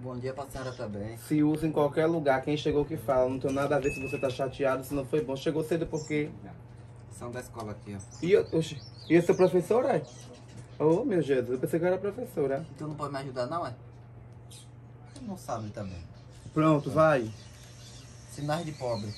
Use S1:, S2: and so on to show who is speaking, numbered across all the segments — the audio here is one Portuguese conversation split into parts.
S1: Bom dia pra senhora também.
S2: Se usa em qualquer lugar, quem chegou que fala. Não tem nada a ver se você tá chateado, se não foi bom. Chegou cedo por quê?
S1: São da escola aqui, ó.
S2: E essa professora? É? Oh, meu Jesus, eu pensei que eu era professora.
S1: Tu não pode me ajudar, não, é? Tu não sabe também.
S2: Pronto, vai.
S1: Sinais de pobre.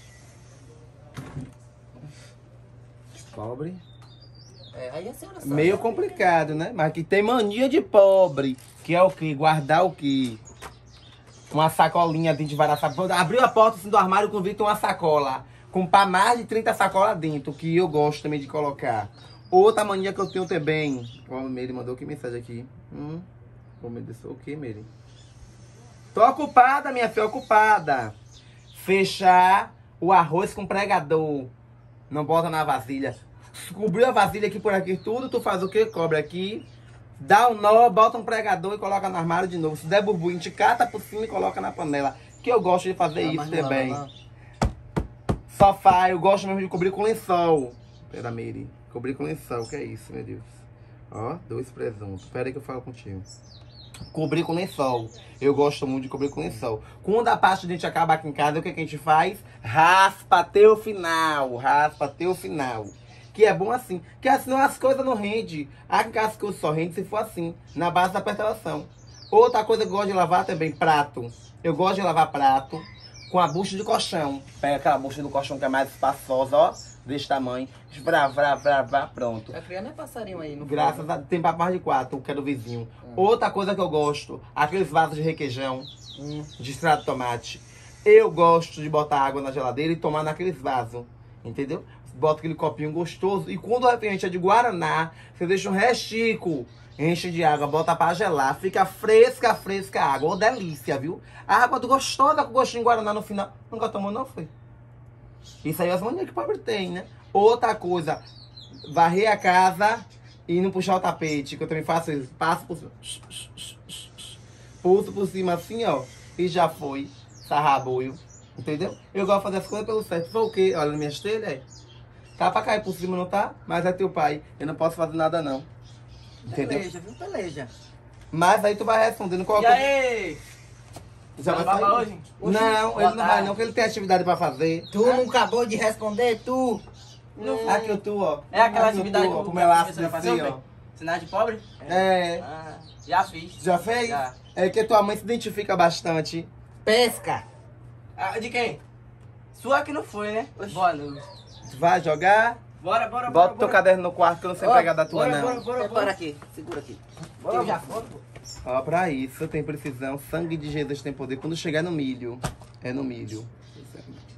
S2: Pobre.
S1: É, aí a senhora sabe.
S2: Meio complicado, né? Mas que tem mania de pobre. Que é o quê? Guardar o quê? Uma sacolinha dentro de várias sacolas. Abriu a porta assim, do armário com uma sacola. Com mais de 30 sacolas dentro. Que eu gosto também de colocar. Outra mania que eu tenho também. Ó, o Meire mandou que mensagem aqui. Oh, meu Deus. O que, Meire? Tô ocupada, minha filha, ocupada. Fechar o arroz com pregador. Não bota na vasilha. Cobriu a vasilha aqui por aqui tudo, tu faz o quê? Cobre aqui, dá um nó, bota um pregador e coloca no armário de novo. Se der burburinho, te cata por cima e coloca na panela. Que eu gosto de fazer isso também. Sofá, eu gosto mesmo de cobrir com lençol. Pera, Meire, cobrir com lençol, que é isso, meu Deus. Ó, 2 presuntos. Pera aí que eu falo contigo. Cobrir com lençol. Eu gosto muito de cobrir com lençol. Quando a pasta de dente acaba aqui em casa, o que a gente faz? Raspa até o final. Raspa até o final. Que é bom assim. Que assim as coisas não rendem. Aqui em casa as coisas só rendem se for assim. Na base da pertalação. Outra coisa que eu gosto de lavar também, prato. Eu gosto de lavar prato com a bucha de colchão. Pega aquela bucha do colchão que é mais espaçosa, ó. Desse tamanho. Vrá, pronto.
S1: Tá criando é passarinho aí, no
S2: Graças a Deus, tem mais de 4, que é do vizinho. Outra coisa que eu gosto, aqueles vasos de requeijão, de extrato de tomate. Eu gosto de botar água na geladeira e tomar naqueles vasos, entendeu? Bota aquele copinho gostoso. E quando o refrigerante é de guaraná, você deixa um restico, enche de água, bota pra gelar. Fica fresca a água. Ô, delícia, viu? A água do gostosa com gostinho de guaraná no final. Nunca tomou, não, foi? Isso aí é as manias que o pobre tem, né? Outra coisa, varrer a casa e não puxar o tapete, que eu também faço isso. Passo por cima. Pulso por cima assim, ó. E já foi. Sarraboio. Entendeu? Eu gosto de fazer as coisas pelo certo. Foi o quê? Olha na minha telha aí. Tá pra cair por cima, não tá? Mas é teu pai. Eu não posso fazer nada, não. Entendeu?
S1: Peleja, viu? Peleja.
S2: Mas aí tu vai respondendo qual
S3: E aí?
S2: Já vai
S3: baba
S2: sair?
S3: hoje?
S2: Não, ele não vai não, porque ele tem atividade pra fazer.
S1: Tu não acabou de responder, tu?
S2: Aqui o tu, ó.
S3: É aquela
S2: Aqui o
S3: atividade
S2: tu, ó,
S3: que
S2: como ela
S3: você vai fazer
S2: assim, ó.
S3: ontem? Sinais de pobre?
S2: É.
S3: Ah, já fiz.
S2: Já fez?
S3: Já.
S2: É que tua mãe se identifica bastante.
S1: Pesca.
S3: Ah, de quem? Sua que não foi, né? Boa noite.
S2: Tu vai jogar?
S3: Bora.
S2: Bota teu caderno no quarto que eu não sei pegar da tua, não.
S1: Prepara aqui, segura aqui.
S3: Bora,
S1: Eu já
S3: bora.
S1: fui.
S2: Ó, pra isso tem precisão. Sangue de Jesus tem poder. Quando chegar no milho, é no milho.